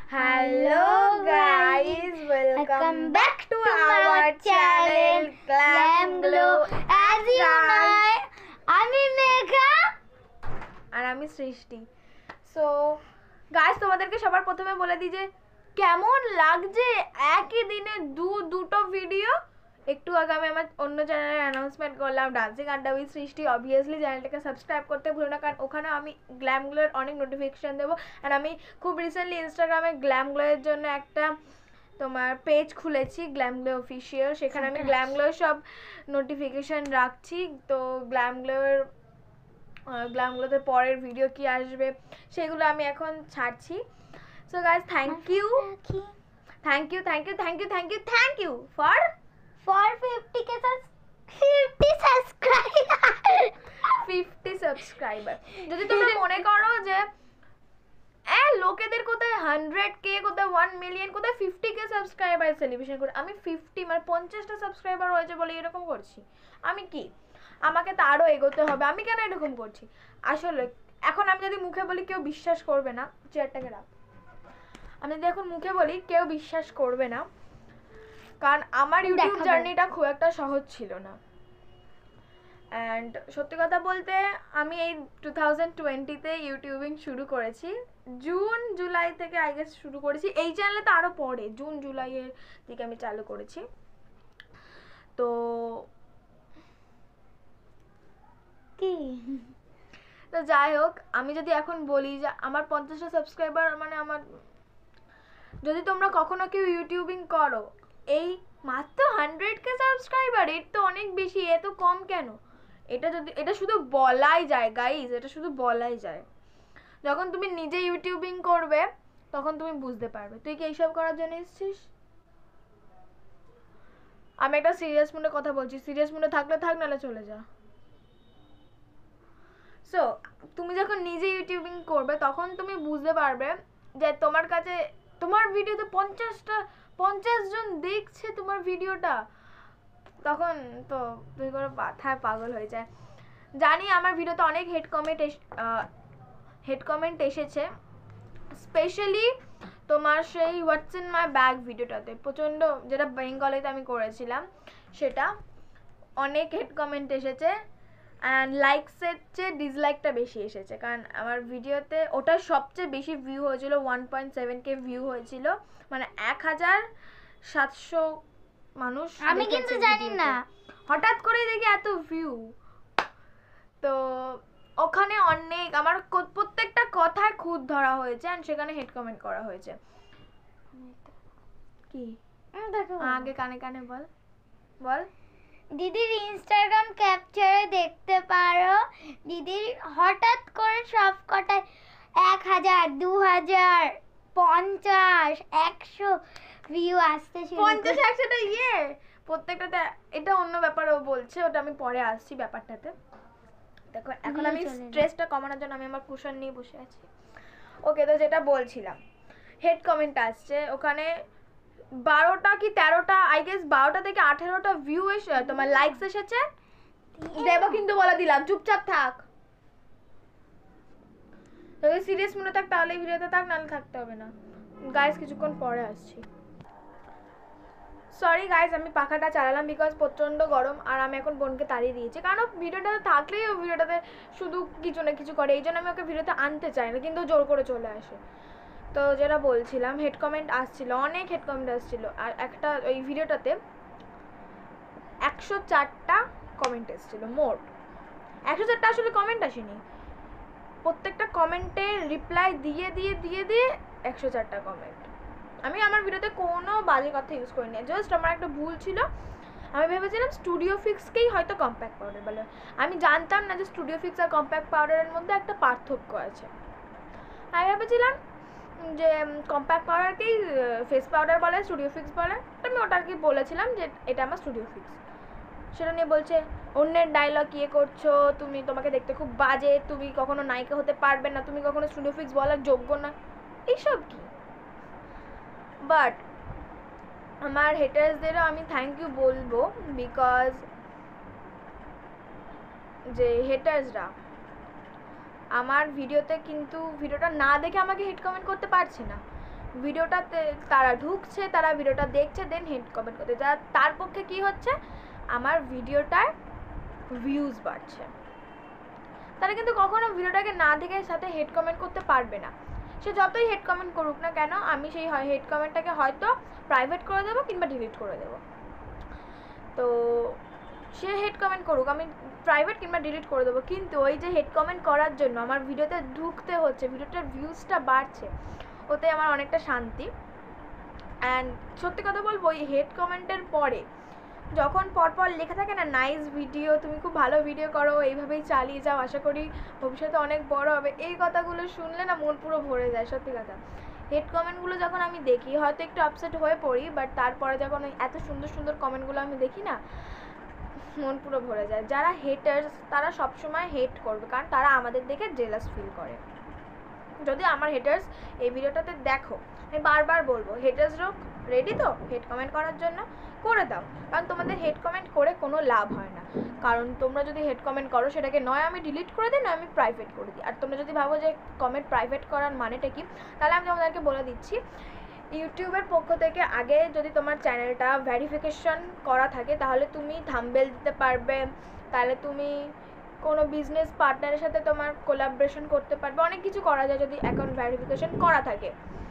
Hello guys, welcome back to our channel Glam Glow. As you know, আমি মেঘা আর আমি সৃষ্টি। So guys, তোমাদেরকে সবার প্রথমে বলে দিই যে কেমন লাগছে একই দিনে দুটো ভিডিও। একটু আগে আমি আমার অন্য চ্যানেলে অ্যানাউন্সমেন্ট করলাম ডান্সিং আড্ডা উইথ সৃষ্টি। অবভিয়াসলি চ্যানেলটাকে সাবস্ক্রাইব করতে ভুলো না, কারণ ওখানে আমি গ্ল্যাম গ্লোর অনেক নোটিফিকেশান দেবো। অ্যান্ড আমি খুব রিসেন্টলি ইনস্টাগ্রামে গ্ল্যাম গ্লোয়ের জন্য একটা তোমার পেজ খুলেছি, গ্ল্যাম গ্লো অফিসিয়াল। সেখানে আমি গ্ল্যাম গ্লোর সব নোটিফিকেশান রাখছি। তো গ্ল্যাম গ্লোতে পরের ভিডিও কি আসবে সেগুলো আমি এখন ছাড়ছি। So guys, thank you for 50 subscriber. যদি তোমরা মনে করো যে লোকেদের কোথায় 100K, কোথায় 1 মিলিয়ন, কোথায় 50K সাবস্ক্রাইবার সেলিব্রেশন করে, আমি 50 মানে 50টা সাবস্ক্রাইবার হয়েছে বলে এরকম করছি। আমি কি, আমাকে তো আরও এগোতে হবে, আমি কেন এরকম করছি? আসলে এখন আমি যদি মুখে বলি কেউ বিশ্বাস করবে না। চেয়ারটাকে রাখ। আমি যদি এখন মুখে বলি কেউ বিশ্বাস করবে না, কারণ আমার ইউটিউব জার্নিটা খুব একটা সহজ ছিল না। অ্যান্ড সত্যি কথা বলতে আমি এই 2020-তে ইউটিউবিং শুরু করেছি, জুন জুলাই থেকে আই গেস শুরু করেছি। এই চ্যানেলে তো আরও পরে জুন জুলাইয়ের দিকে আমি চালু করেছি। তো কি তো যাই হোক, আমি যদি এখন বলি যে আমার 50টা সাবস্ক্রাইবার, মানে আমার, যদি তোমরা কখনো কেউ ইউটিউবিং করো, এই মাত্র 100K সাবস্ক্রাইবার, এর তো অনেক বেশি, এ তো কম কেন? এটা শুধু বলাই যায় গাইজ, এটা শুধু বলাই যায়। যখন তুমি নিজে ইউটিউবিং করবে তখন তুমি বুঝতে পারবে। তুই কি এইসব করার জন্য এসেছিস? আমি একটা সিরিয়াস মুডে কথা বলছি, সিরিয়াস মুডে থাকলে থাক, নাহলে চলে যা। সো তুমি যখন নিজে ইউটিউবিং করবে তখন তুমি বুঝতে পারবে যে তোমার কাছে, তোমার ভিডিওতে 50 জন দেখছে তোমার ভিডিওটা, তখন তো তুই কোনো মাথায় পাগল হয়ে যায়। জানি আমার ভিডিওতে অনেক হেড কমেন্ট এসেছে, স্পেশালি তোমার সেই হোয়াটস ইন মাই ব্যাগ ভিডিওটাতে প্রচণ্ড, যেটা বেঙ্গলিতে আমি করেছিলাম, সেটা অনেক হেড কমেন্ট এসেছে। অ্যান্ড লাইকসের চেয়ে ডিসলাইকটা বেশি এসেছে, কারণ আমার ভিডিওতে ওটা সবচেয়ে বেশি ভিউ হয়েছিল, 1.7K ভিউ হয়েছিল, মানে 1700 মানুষ। আমি কিন্তু জানি না, হঠাৎ করে দেখি এত ভিউ। তো ওখানে অনেক আমার প্রত্যেকটা কথায় খুঁত ধরা হয়েছে, অ্যান্ড সেখানে হেড কমেন্ট করা হয়েছে। কি আগে কানে কানে বল বল। দিদির ইনস্টাগ্রাম ক্যাপচারে দেখতে পারো, দিদির হঠাৎ করে সব কটায় 1000, 2000, 50, 100 ভিউ আসতে শুরু করে। 50-100টা প্রত্যেকটাতে। এটা অন্য ব্যাপারও বলছে, ওটা আমি পরে আসছি ব্যাপারটাতে। দেখো এখন আমি স্ট্রেসটা কমানোর জন্য আমি আমার কুশন নিয়ে বসে আছি। ওকে, তো যেটা বলছিলাম, হেড কমেন্ট আসছে ওখানে 12টা কি 13টা, আই গেস 12টা থেকে 18টা ভিউ এসে তোমার লাইকস এসেছে। দেব কিন্তু বলে দিলাম, চুপচাপ থাক। যদি সিরিয়াস মনে থাক তাহলে ভিডিওতে থাক, নাহলে থাকতে হবে না। গাইস কিছুক্ষণ পরে আসছি। সরি গাইস, আমি পাখাটা চালালাম বিকজ প্রচণ্ড গরম, আর আমি এখন বোনকে তাড়িয়ে দিয়েছি, কারণ ভিডিওটাতে থাকলেই ও ভিডিওটাতে শুধু কিছু না কিছু করে, এই জন্য আমি ওকে ভিডিওতে আনতে চাই না, কিন্তু জোর করে চলে আসে। তো যেটা বলছিলাম, হেড কমেন্ট আসছিল, অনেক হেড কমেন্ট আসছিল। আর একটা ওই ভিডিওটাতে 104টা কমেন্ট এসেছিল মোট। 104টা আসলে কমেন্ট আসেনি, প্রত্যেকটা কমেন্টে রিপ্লাই দিয়ে 104টা কমেন্ট। আমি আমার ভিডিওতে কোনো বাজে কথা ইউজ করিনি, জাস্ট আমার একটা ভুল ছিল। আমি ভেবেছিলাম স্টুডিও ফিক্সকেই হয়তো কম্প্যাক্ট পাউডার বলে, আমি জানতাম না যে স্টুডিও ফিক্স আর কম্প্যাক্ট পাউডারের মধ্যে একটা পার্থক্য আছে। আমি ভেবেছিলাম যে কম্প্যাক্ট পাউডারকেই ফেস পাউডার বলে, স্টুডিও ফিক্স বলে। আমি ওটাকে বলেছিলাম যে এটা আমার স্টুডিও ফিক্স। সেটা নিয়ে বলছে অন্যের ডায়লগ করছো তুমি, তোমাকে দেখতে খুব বাজে, তুমি কখনো নায়িকা হতে পারবে না, তুমি কখনো স্টুডিও ফিক্স বলার যোগ্য না, এইসব কি। বাট আমার হেটার্সদেরও আমি থ্যাংক ইউ বলবো, বিকজ যে হেটার্সরা আমার ভিডিওতে কিন্তু ভিডিওটা না দেখে আমাকে হেড কমেন্ট করতে পারছে না, ভিডিওটাতে তারা ঢুকছে, তারা ভিডিওটা দেখছে, দেন হেড কমেন্ট করছে, যা তার পক্ষে কি হচ্ছে, আমার ভিডিওটার ভিউজ বাড়ছে। তারা কিন্তু কখনো ভিডিওটাকে না দেখে সাথে হেড কমেন্ট করতে পারবে না। সে যতই হেড কমেন্ট করুক না কেন, আমি সেই হেড কমেন্টটাকে হয়তো প্রাইভেট করে দেবো কিংবা ডিলিট করে দেবো। তো সে হেড কমেন্ট করুক, আমি প্রাইভেট কিংবা ডিলিট করে দেবো, কিন্তু ওই যে হেড কমেন্ট করার জন্য আমার ভিডিওতে ঢুকতে হচ্ছে, ভিডিওটার ভিউজটা বাড়ছে, ওতে আমার অনেকটা শান্তি। অ্যান্ড সত্যি কথা বলবো, ওই হেড কমেন্টের পরে যখন পরপর লেখা থাকে না, নাইস ভিডিও, তুমি খুব ভালো ভিডিও করো, এইভাবেই চালিয়ে যাও, আশা করি ভবিষ্যতে অনেক বড় হবে, এই কথাগুলো শুনলে না মন পুরো ভরে যায়। সত্যি কথা, হেড কমেন্টগুলো যখন আমি দেখি হয়তো একটু আপসেট হয়ে পড়ি, বাট তারপরে যখন ওই এত সুন্দর সুন্দর কমেন্টগুলো আমি দেখি না, মন পুরো ভরে যায়। যারা হেটার্স তারা সবসময় হেট করবে, কারণ তারা আমাদের দেখে জেলাস ফিল করে। যদি আমার হেটার্স এই ভিডিওটাতে দেখো, আমি বারবার বলবো, হেটার্সরাও রেডি তো হেড কমেন্ট করার জন্য, করে দাও। কারণ তোমাদের হেড কমেন্ট করে কোনো লাভ হয় না, কারণ তোমরা যদি হেড কমেন্ট করো সেটাকে নয় আমি ডিলিট করে দিই, নয় আমি প্রাইভেট করে দিই। আর তোমরা যদি ভাবো যে কমেন্ট প্রাইভেট করার মানেটা কি, তাহলে আমি তোমাদেরকে বলে দিচ্ছি, ইউটিউবের পক্ষ থেকে আগে যদি তোমার চ্যানেলটা ভেরিফিকেশন করা থাকে, তাহলে তুমি থাম্বনেল দিতে পারবে, তাহলে তুমি কোনো বিজনেস পার্টনারের সাথে তোমার কোলাবোরেশন করতে পারবে, অনেক কিছু করা যায় যদি অ্যাকাউন্ট ভেরিফিকেশন করা থাকে।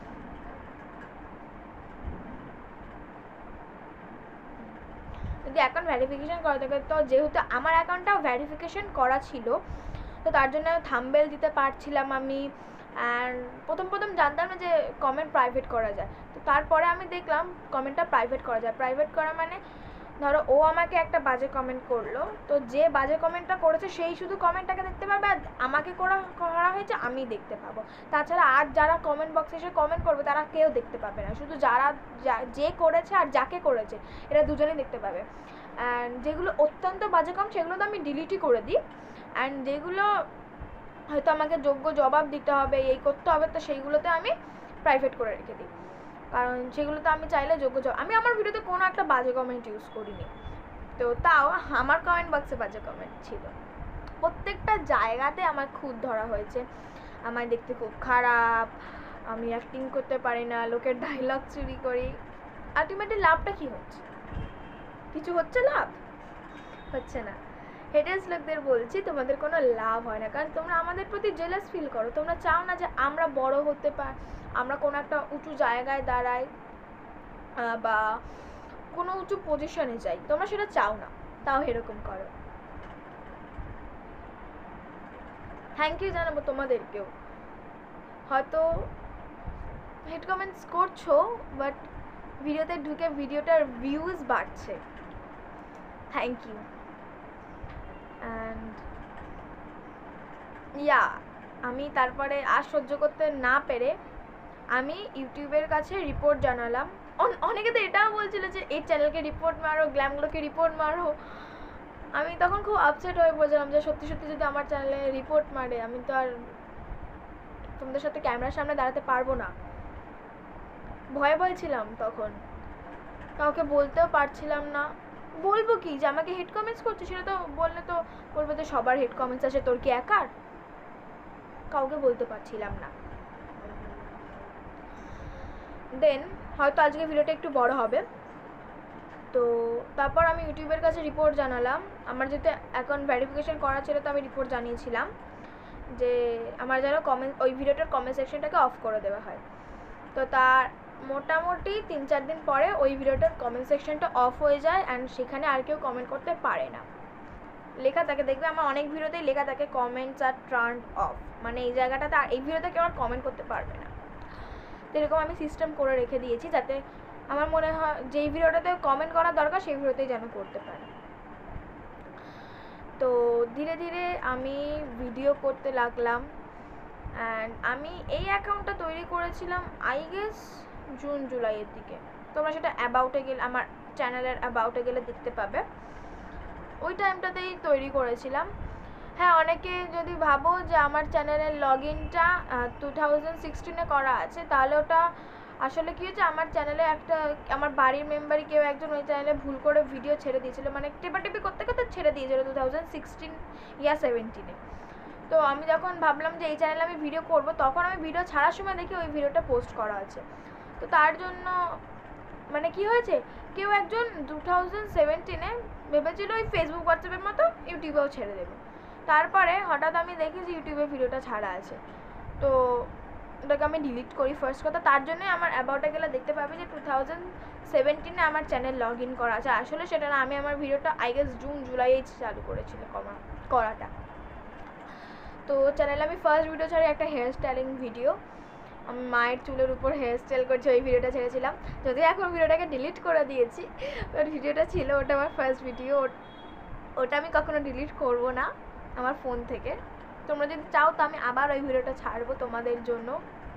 যদি অ্যাকাউন্ট ভেরিফিকেশন করা থাকে, তো যেহেতু আমার অ্যাকাউন্টটাও ভেরিফিকেশন করা ছিল, তো তার জন্য থাম্বনেল দিতে পারছিলাম আমি। অ্যান্ড প্রথম জানতাম না যে কমেন্ট প্রাইভেট করা যায়, তো তারপরে আমি দেখলাম কমেন্টটা প্রাইভেট করা যায়। প্রাইভেট করা মানে ধরো ও আমাকে একটা বাজে কমেন্ট করলো, তো যে বাজে কমেন্টটা করেছে সেই শুধু কমেন্টটাকে দেখতে পাবে, আর আমাকে করা হয়েছে আমি দেখতে পাবো। তাছাড়া আর যারা কমেন্ট বক্সে এসে কমেন্ট করবে তারা কেউ দেখতে পাবে না, শুধু যারা যে করেছে আর যাকে করেছে এরা দুজনেই দেখতে পাবে। অ্যান্ড যেগুলো অত্যন্ত বাজে কম সেগুলো তো আমি ডিলিটই করে দিই, অ্যান্ড যেগুলো হয়তো আমাকে যোগ্য জবাব দিতে হবে, এই করতে হবে, তো সেইগুলোতে আমি প্রাইভেট করে রেখে দিই, কারণ সেগুলো তো আমি চাইলে যোগ্য জবাব। আমি আমার ভিডিওতে কোনো একটা বাজে কমেন্ট ইউজ করিনি, তো তাও আমার কমেন্ট বক্সে বাজে কমেন্ট ছিল, প্রত্যেকটা জায়গাতে আমার খুদ ধরা হয়েছে, আমার দেখতে খুব খারাপ, আমি অ্যাক্টিং করতে পারি না, লোকের ডায়লগ চুরি করি। আলটিমেটলি লাভটা কী হচ্ছে? কিছু হচ্ছে লাভ? হচ্ছে না। হেটার্স লোকদের বলছি, তোমাদের কোনো লাভ হয় না, কারণ তোমরা আমাদের প্রতি জেলাস ফিল করো, তোমরা চাও না যে আমরা বড় হতে পারি, আমরা কোনো একটা উঁচু জায়গায় দাঁড়াই বা কোনো উঁচু পজিশনে যাই, তোমরা সেটা চাও না, তাও এরকম করো। থ্যাংক ইউ জানাবো তোমাদেরকেও, হয়তো হেড কমেন্টস করছো, বাট ভিডিওতে ঢুকে ভিডিওটার ভিউজ বাড়ছে, থ্যাংক ইউ। অ্যান্ড আমি তারপরে আর সহ্য করতে না পেরে আমি ইউটিউবের কাছে রিপোর্ট জানালাম। অনেকে তো এটাও বলছিল যে এই চ্যানেলকে রিপোর্ট মারো, গ্ল্যামগুলোকে রিপোর্ট মারো। আমি তখন খুব আপসেট হয়ে পড়েছিলাম যে সত্যি সত্যি যদি আমার চ্যানেলে রিপোর্ট মারে, আমি তো আর তোমাদের সাথে ক্যামেরার সামনে দাঁড়াতে পারবো না। ভয়ে ছিলাম তখন, কাউকে বলতেও পারছিলাম না। বলবো কি যে আমাকে হেড কমেন্টস করছে, সেটা তো বললে তো বলবো যে সবার হেড কমেন্টস আসে, তোর কি একার? কাউকে বলতে পারছিলাম না। দেন হয়তো আজকে ভিডিওটা একটু বড় হবে, তো তারপর আমি ইউটিউবের কাছে রিপোর্ট জানালাম। আমার যেহেতু অ্যাকাউন্ট ভেরিফিকেশন করা ছিল, তো আমি রিপোর্ট জানিয়েছিলাম যে আমার যেন ওই ভিডিওটার কমেন্ট সেকশনটাকে অফ করে দেওয়া হয়। তো তার মোটামুটি 3-4 দিন পরে ওই ভিডিওটার কমেন্ট সেকশনটা অফ হয়ে যায়, অ্যান্ড সেখানে আর কেউ কমেন্ট করতে পারে না। লেখা থাকে, দেখবে আমার অনেক ভিডিওতেই লেখা থাকে কমেন্টস আর টার্নড অফ, মানে এই জায়গাটাতে আর এই ভিডিওতে কেউ আর কমেন্ট করতে পারবে না। তো এরকম আমি সিস্টেম করে রেখে দিয়েছি, যাতে আমার মনে হয় যেই ভিডিওটাতে কমেন্ট করা দরকার সেই ভিডিওতেই যেন করতে পারে। তো ধীরে ধীরে আমি ভিডিও করতে লাগলাম, অ্যান্ড আমি এই অ্যাকাউন্টটা তৈরি করেছিলাম আই গেস জুন-জুলাইয়ের দিকে। তোমরা সেটা অ্যাবাউটে গেলে, আমার চ্যানেলের অ্যাবাউটে গেলে দেখতে পাবে, ওই টাইমটাতেই তৈরি করেছিলাম। হ্যাঁ, অনেকে যদি ভাবো যে আমার চ্যানেলের লগ ইনটা 2016-এ করা আছে, তাহলে ওটা আসলে কী হচ্ছে, আমার চ্যানেলে একটা আমার বাড়ির মেম্বারই কেউ একজন ওই চ্যানেলে ভুল করে ভিডিও ছেড়ে দিয়েছিল, মানে টেপাটেপি করতে করতে ছেড়ে দিয়েছিল 2016 ইয়া 17-এ। তো আমি যখন ভাবলাম যে এই চ্যানেলে আমি ভিডিও করব, তখন আমি ভিডিও ছাড়ার সময় দেখি ওই ভিডিওটা পোস্ট করা আছে। তো তার জন্য মানে কি হয়েছে, কেউ একজন 2017-এ ভেবেছিল ওই ফেসবুক হোয়াটসঅ্যাপের মতো ইউটিউবেও ছেড়ে দেবে। তারপরে হঠাৎ আমি দেখি যে ইউটিউবে ভিডিওটা ছাড়া আছে, তো ওটাকে আমি ডিলিট করি ফার্স্ট কথা। তার জন্যই আমার অ্যাবাউটে গেলে দেখতে পাবে যে 2017-এ আমার চ্যানেল লগ ইন করা আছে। আসলে সেটা না, আমি আমার ভিডিওটা আই গেস জুন জুলাইয়ে চালু করেছিল করাটা। তো চ্যানেলে আমি ফার্স্ট ভিডিও ছাড়ি একটা হেয়ার স্টাইলিং ভিডিও, আমি মায়ের চুলের উপর হেয়ার স্টাইল করছি, ওই ভিডিওটা ছেড়েছিলাম। যদিও এখন ভিডিওটাকে ডিলিট করে দিয়েছি, ওর ভিডিওটা ছিল, ওটা আমার ফার্স্ট ভিডিও, ওটা আমি কখনো ডিলিট করব না আমার ফোন থেকে। তোমরা যদি চাও তো আমি আবার ওই ভিডিওটা ছাড়বো তোমাদের জন্য।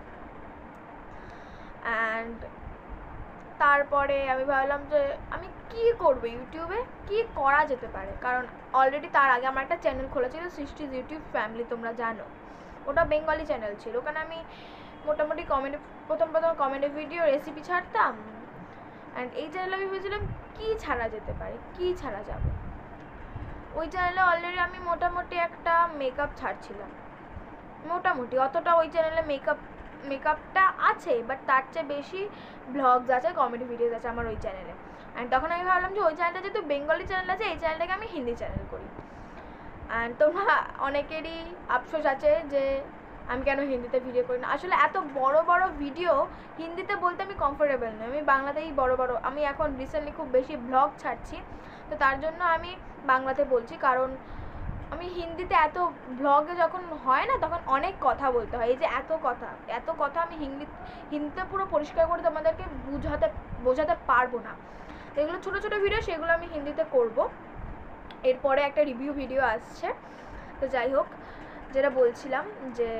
অ্যান্ড তারপরে আমি ভাবলাম যে আমি কি করব, ইউটিউবে কি করা যেতে পারে, কারণ অলরেডি তার আগে আমার একটা চ্যানেল খোলা ছিল সৃষ্টিজ ইউটিউব ফ্যামিলি, তোমরা জানো। ওটা বেঙ্গলি চ্যানেল ছিল, ওখানে আমি মোটামুটি প্রথম কমেডি ভিডিও রেসিপি ছাড়তাম। অ্যান্ড এই চ্যানেলে আমি ভেবেছিলাম কী ছাড়া যেতে পারে, কী ছাড়া যাবে। ওই চ্যানেলে অলরেডি আমি মোটামুটি একটা মেকআপ ছাড়ছিলাম, মোটামুটি অতটা ওই চ্যানেলে মেকআপটা আছে, বাট তার চেয়ে বেশি ব্লগস আছে, কমেডি ভিডিওস আছে আমার ওই চ্যানেলে। অ্যান্ড তখন আমি ভাবলাম যে ওই চ্যানেলটা যেহেতু বেঙ্গলি চ্যানেল আছে, এই চ্যানেলটাকে আমি হিন্দি চ্যানেল করি। অ্যান্ড তোমরা অনেকেরই আফসোস আছে যে আমি কেন হিন্দিতে ভিডিও করি না। আসলে এত বড় বড় ভিডিও হিন্দিতে বলতে আমি কমফোর্টেবল নই, আমি বাংলাতেই আমি এখন রিসেন্টলি খুব বেশি ব্লগ ছাড়ছি, তো তার জন্য আমি বাংলাতে বলছি। কারণ আমি হিন্দিতে এত ব্লগে যখন হয় না, তখন অনেক কথা বলতে হয়, এই যে এত কথা আমি হিন্দিতে পুরো পরিষ্কার করে তোমাদেরকে বোঝাতে পারবো না। এগুলো ছোটো ছোটো ভিডিও, সেগুলো আমি হিন্দিতে করব। এরপরে একটা রিভিউ ভিডিও আসছে। তো যাই হোক, যেটা বলছিলাম যে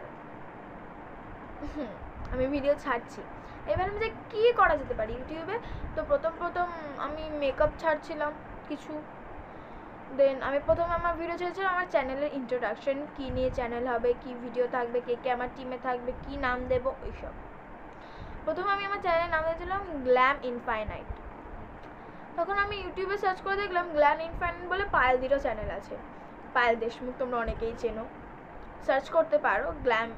আমি ভিডিও ছাড়ছি, এবার আমি যে কী করা যেতে পারে ইউটিউবে। তো প্রথম আমি মেকআপ ছাড়ছিলাম কিছু, দেন আমি প্রথমে আমার ভিডিও ছেড়েছিলাম আমার চ্যানেলের ইন্ট্রোডাকশন, কী নিয়ে চ্যানেল হবে, কী ভিডিও থাকবে, কে কে আমার টিমে থাকবে, কী নাম দেবো, ওইসব। প্রথমে আমি আমার চ্যানেলের নাম দিয়েছিলাম গ্ল্যাম ইনফাইনাইট। তখন আমি ইউটিউবে সার্চ করে দেখলাম গ্ল্যাম ইনফাইনাইট বলে পায়েলদিরও চ্যানেল আছে, পায়েল দেশমুখ, তোমরা অনেকেই চেনো, সার্চ করতে পারো গ্ল্যাম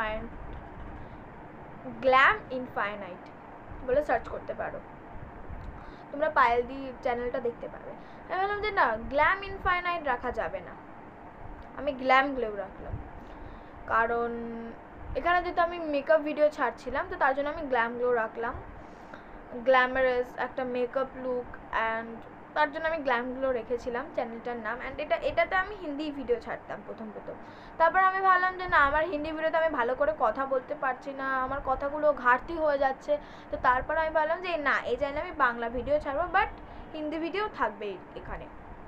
ইনফাইনাইট বলে সার্চ করতে পারো, তোমরা পায়েলদি চ্যানেলটা দেখতে পাবে। আমি বললাম যে না, গ্ল্যাম ইনফাইনাইট রাখা যাবে না, আমি গ্ল্যাম গ্লেও রাখলাম। কারণ এখানে যেহেতু আমি মেকআপ ভিডিও ছাড়ছিলাম, তো তার জন্য আমি গ্ল্যাম গ্লো রাখলাম, গ্ল্যামারাস একটা মেকআপ লুক, অ্যান্ড তার জন্য আমি গ্ল্যাম গ্লো রেখেছিলাম চ্যানেলটার নাম। অ্যান্ড এটাতে আমি হিন্দি ভিডিও ছাড়তাম প্রথম। তারপর আমি ভাবলাম যে না, আমার হিন্দি ভিডিওতে আমি ভালো করে কথা বলতে পারছি না, আমার কথাগুলো ঘাটতি হয়ে যাচ্ছে। তো তারপর আমি ভাবলাম যে না, এই চ্যানেলে আমি বাংলা ভিডিও ছাড়বো, বাট হিন্দি ভিডিও থাকবে এখানে।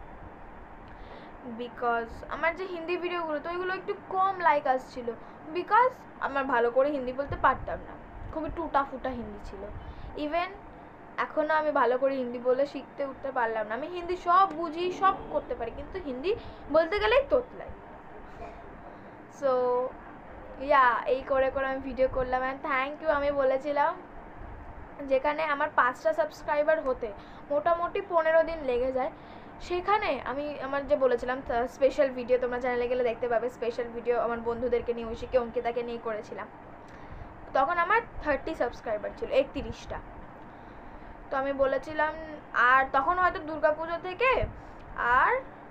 বিকজ আমার যে হিন্দি ভিডিওগুলো, তো ওইগুলো একটু কম লাইক আসছিল, বিকজ আমার ভালো করে হিন্দি বলতে পারতাম না, খুবই টুটা ফুটা হিন্দি ছিল। ইভেন এখনও আমি ভালো করে হিন্দি বলে শিখতে উঠতে পারলাম না। আমি হিন্দি সব বুঝি, সব করতে পারি, কিন্তু হিন্দি বলতে গেলেই তোতলাই। সো এই করে আমি ভিডিও করলাম। And thank you. আমি বলেছিলাম যেখানে আমার 5টা সাবস্ক্রাইবার হতে মোটামুটি 15 দিন লেগে যায়, সেখানে আমি আমার যে বলেছিলাম স্পেশাল ভিডিও, তোমরা চ্যানেলে গেলে দেখতে পাবে, স্পেশাল ভিডিও আমার বন্ধুদেরকে নিয়ে, ঐশীকে, অঙ্কিতাকে নিয়ে করেছিলাম। তখন আমার 30 সাবস্ক্রাইবার ছিল, 31টা। তো আমি বলেছিলাম, আর তখন হয়তো দুর্গাপুজো থেকে আর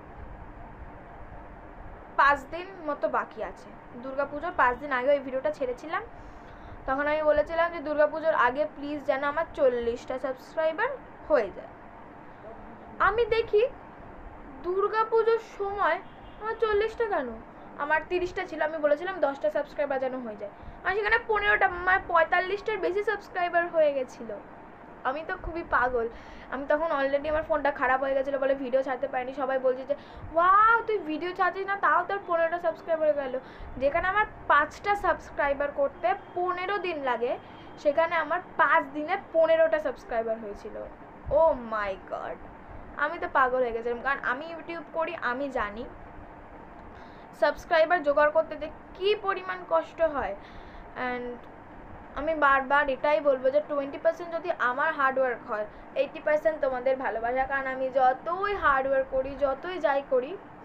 5 দিন মতো বাকি আছে, দুর্গাপুজোর 5 দিন আগে ওই ভিডিওটা ছেড়েছিলাম। তখন আমি বলেছিলাম যে দুর্গাপুজোর আগে প্লিজ যেন আমার 40টা সাবস্ক্রাইবার হয়ে যায়। আমি দেখি দুর্গাপুজোর সময় আমার 40টা কেন, আমার 30টা ছিল। আমি বলেছিলাম 10টা সাবস্ক্রাইবার যেন হয়ে যায়, আর সেখানে 15টা, মানে 45টার বেশি সাবস্ক্রাইবার হয়ে গেছিলো। আমি তো খুবই পাগল। আমি তখন অলরেডি আমার ফোনটা খারাপ হয়ে গেছিলো বলে ভিডিও ছাড়তে পারিনি। সবাই বলছে যে ওয়াও, তুই ভিডিও ছাড়ছিস না, তাও তোর 15টা সাবস্ক্রাইবার গেল। যেখানে আমার 5টা সাবস্ক্রাইবার করতে 15 দিন লাগে, সেখানে আমার 5 দিনে 15টা সাবস্ক্রাইবার হয়েছিল। ও মাই গড, আমি তো পাগল হয়ে গেছিলাম। কারণ আমি ইউটিউব করি, আমি জানি সাবস্ক্রাইবার জোগাড় করতে যে কী পরিমাণ কষ্ট হয়। অ্যান্ড আমি বারবার এটাই বলবো যে 20% যদি আমার হার্ডওয়ার্ক হয়, 80% তোমাদের ভালোবাসা। কারণ আমি যতই হার্ডওয়ার্ক করি, যতই যাই করি,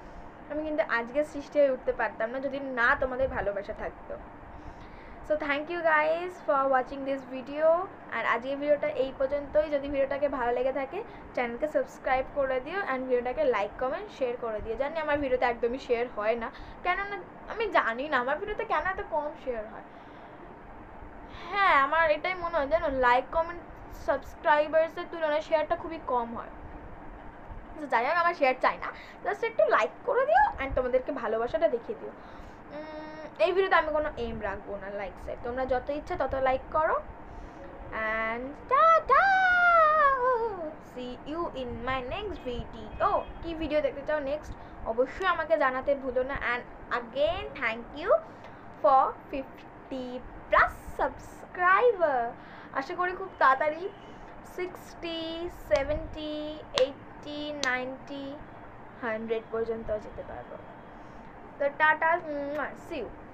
আমি কিন্তু আজকে সৃষ্টি হয়ে উঠতে পারতাম না যদি না তোমাদের ভালোবাসা থাকতো। So thank you guys for watching this video. আর আজকের ভিডিওটা এই পর্যন্তই। যদি ভিডিওটাকে ভালো লেগে থাকে চ্যানেলকে সাবস্ক্রাইব করে দিও অ্যান্ড ভিডিওটাকে লাইক কমেন্ট শেয়ার করে দিও। জানি আমার ভিডিওতে একদমই শেয়ার হয় না, কেননা আমি জানি না আমার ভিডিওতে কেন এত কম শেয়ার হয়। হ্যাঁ, আমার এটাই মনে হয় জানো, লাইক কমেন্ট সাবস্ক্রাইবার্সের তুলনায় শেয়ারটা খুবই কম হয়। তো যাই হোক, আমার শেয়ার চাই না, জাস্ট একটু লাইক করে দিও অ্যান্ড তোমাদেরকে ভালোবাসাটা দেখিয়ে দিও। এই ভিডিওতে আমি কোনো এম রাখবো না লাইকসের, তোমরা যত ইচ্ছা তত লাইক করো and tata, see you in my next video. কি ভিডিও দেখতে চাও নেক্সট অবশ্যই আমাকে জানাতে ভুলো না। And again thank you for 50+ subscriber. আশা করি খুব তাড়াতাড়ি 60, 70, 80, 90, 100 পর্যন্ত যেতে পারবো। তো টাটা, সি ইউ।